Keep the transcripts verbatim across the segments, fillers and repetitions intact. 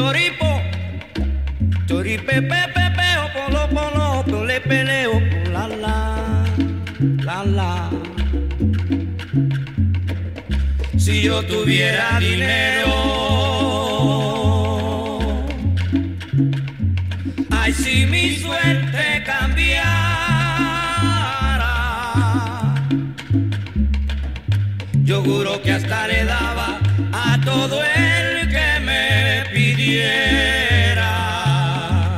choripo, choripe, pepe, peo, polo, polo, pole, peleo, la, la, la, la. Si yo tuviera dinero, ay, si mi suerte cambiara, yo juro que hasta le daba a todo el que me pidiera.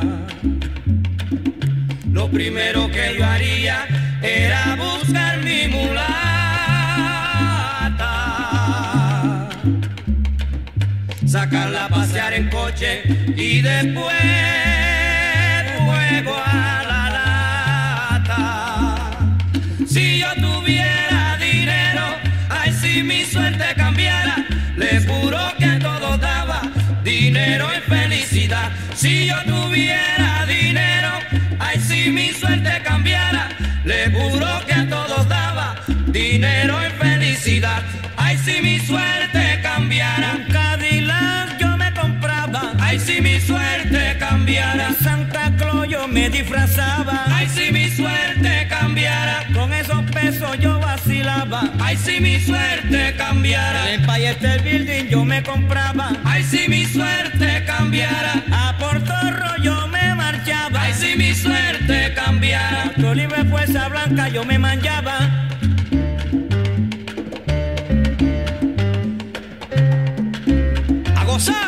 Lo primero que yo haría era buscar mi mulata, sacarla a pasear en coche y después fuego a la lata. Si yo tuviera dinero, ay, si mi suerte cambiara, le juro que a todos daba dinero y felicidad. Si yo tuviera dinero, ay, si mi suerte cambiara, le juro que a todos daba dinero y felicidad. Ay, si mi suerte cambiara, un Cadillac yo me compraba. Ay, si mi suerte cambiara, Santa Claus yo me disfrazaba. Ay, si mi suerte cambiara, con esos pesos yo vacilaba. Ay, si mi suerte cambiara, el Empire State Building yo me compraba. Ay, si mi suerte cambiara, a Portorro yo me marchaba. Ay, si mi suerte cambiara, con libre fuerza blanca yo me manchaba. A gozar.